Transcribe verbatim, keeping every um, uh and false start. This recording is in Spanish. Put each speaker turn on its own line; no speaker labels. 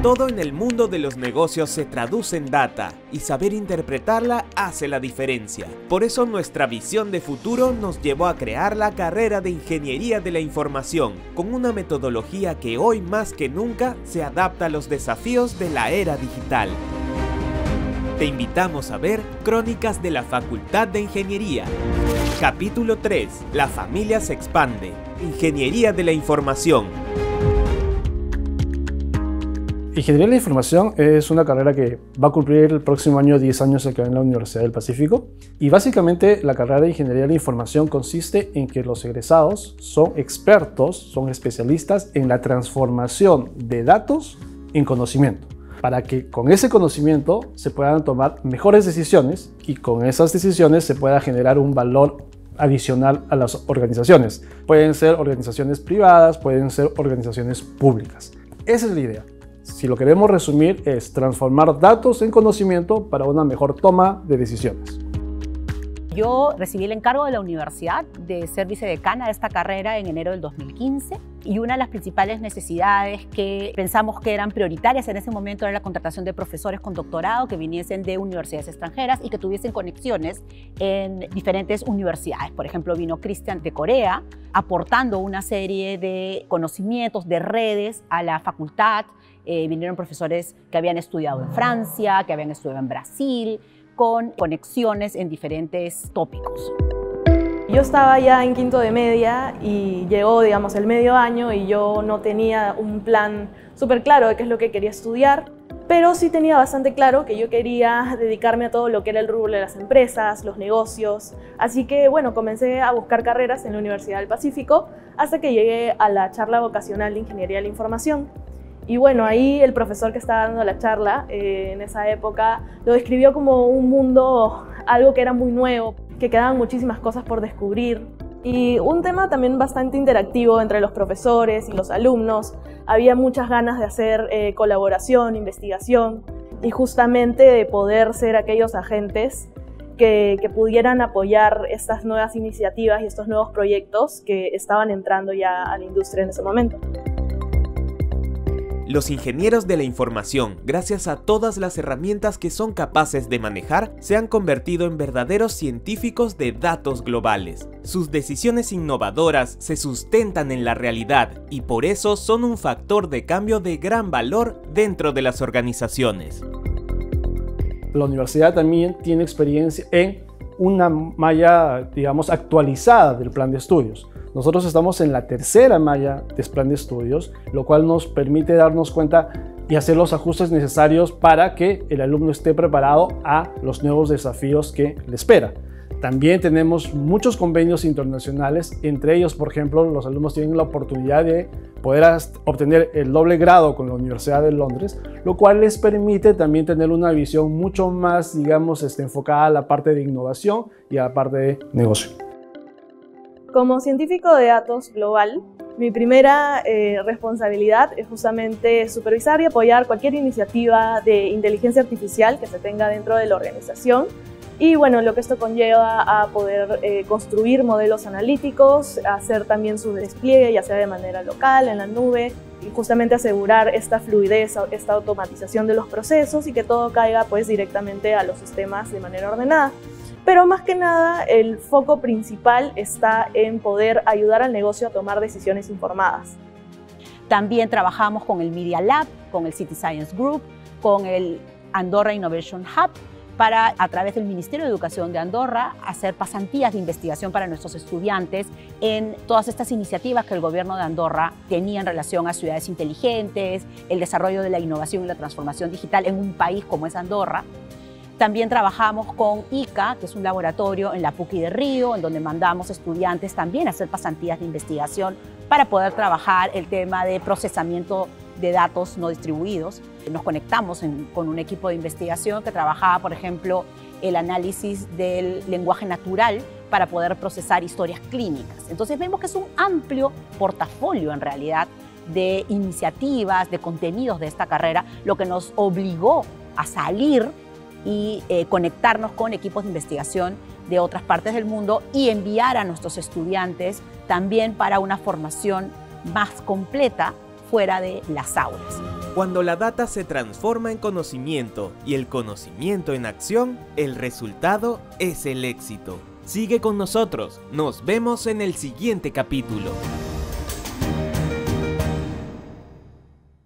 Todo en el mundo de los negocios se traduce en data y saber interpretarla hace la diferencia. Por eso nuestra visión de futuro nos llevó a crear la carrera de Ingeniería de la Información, con una metodología que hoy más que nunca se adapta a los desafíos de la era digital. Te invitamos a ver Crónicas de la Facultad de Ingeniería. Capítulo tres. La familia se expande. Ingeniería de la Información.
Ingeniería de la Información es una carrera que va a cumplir el próximo año diez años acá en la Universidad del Pacífico. Y básicamente la carrera de Ingeniería de la Información consiste en que los egresados son expertos, son especialistas en la transformación de datos en conocimiento, para que con ese conocimiento se puedan tomar mejores decisiones y con esas decisiones se pueda generar un valor adicional a las organizaciones. Pueden ser organizaciones privadas, pueden ser organizaciones públicas. Esa es la idea. Si lo queremos resumir, es transformar datos en conocimiento para una mejor toma de decisiones.
Yo recibí el encargo de la universidad de ser vicedecana de esta carrera en enero del dos mil quince y una de las principales necesidades que pensamos que eran prioritarias en ese momento era la contratación de profesores con doctorado que viniesen de universidades extranjeras y que tuviesen conexiones en diferentes universidades. Por ejemplo, vino Cristian de Corea aportando una serie de conocimientos, de redes a la facultad. Eh, vinieron profesores que habían estudiado en Francia, que habían estudiado en Brasil, con conexiones en diferentes tópicos.
Yo estaba ya en quinto de media y llegó, digamos, el medio año y yo no tenía un plan súper claro de qué es lo que quería estudiar, pero sí tenía bastante claro que yo quería dedicarme a todo lo que era el rubro de las empresas, los negocios. Así que, bueno, comencé a buscar carreras en la Universidad del Pacífico hasta que llegué a la charla vocacional de Ingeniería de la Información. Y bueno, ahí el profesor que estaba dando la charla eh, en esa época lo describió como un mundo, algo que era muy nuevo, que quedaban muchísimas cosas por descubrir. Y un tema también bastante interactivo entre los profesores y los alumnos. Había muchas ganas de hacer eh, colaboración, investigación y justamente de poder ser aquellos agentes que, que pudieran apoyar estas nuevas iniciativas y estos nuevos proyectos que estaban entrando ya a la industria en ese momento.
Los ingenieros de la información, gracias a todas las herramientas que son capaces de manejar, se han convertido en verdaderos científicos de datos globales. Sus decisiones innovadoras se sustentan en la realidad y por eso son un factor de cambio de gran valor dentro de las organizaciones.
La universidad también tiene experiencia en una malla, digamos, actualizada del plan de estudios. Nosotros estamos en la tercera malla del plan de estudios, lo cual nos permite darnos cuenta y hacer los ajustes necesarios para que el alumno esté preparado a los nuevos desafíos que le espera. También tenemos muchos convenios internacionales, entre ellos, por ejemplo, los alumnos tienen la oportunidad de poder obtener el doble grado con la Universidad de Londres, lo cual les permite también tener una visión mucho más, digamos, este, enfocada a la parte de innovación y a la parte de negocio.
Como científico de datos global, mi primera eh, responsabilidad es justamente supervisar y apoyar cualquier iniciativa de inteligencia artificial que se tenga dentro de la organización. Y bueno, lo que esto conlleva a poder eh, construir modelos analíticos, hacer también su despliegue, ya sea de manera local, en la nube, y justamente asegurar esta fluidez, esta automatización de los procesos y que todo caiga pues directamente a los sistemas de manera ordenada. Pero más que nada, el foco principal está en poder ayudar al negocio a tomar decisiones informadas.
También trabajamos con el Media Lab, con el City Science Group, con el Andorra Innovation Hub, para, a través del Ministerio de Educación de Andorra, hacer pasantías de investigación para nuestros estudiantes en todas estas iniciativas que el gobierno de Andorra tenía en relación a ciudades inteligentes, el desarrollo de la innovación y la transformación digital en un país como es Andorra. También trabajamos con I C A, que es un laboratorio en la P U C I de Río, en donde mandamos estudiantes también a hacer pasantías de investigación para poder trabajar el tema de procesamiento de datos no distribuidos. Nos conectamos en, con un equipo de investigación que trabajaba, por ejemplo, el análisis del lenguaje natural para poder procesar historias clínicas. Entonces vemos que es un amplio portafolio en realidad de iniciativas, de contenidos de esta carrera, lo que nos obligó a salir y eh, conectarnos con equipos de investigación de otras partes del mundo y enviar a nuestros estudiantes también para una formación más completa fuera de las aulas.
Cuando la data se transforma en conocimiento y el conocimiento en acción, el resultado es el éxito. Sigue con nosotros, nos vemos en el siguiente capítulo.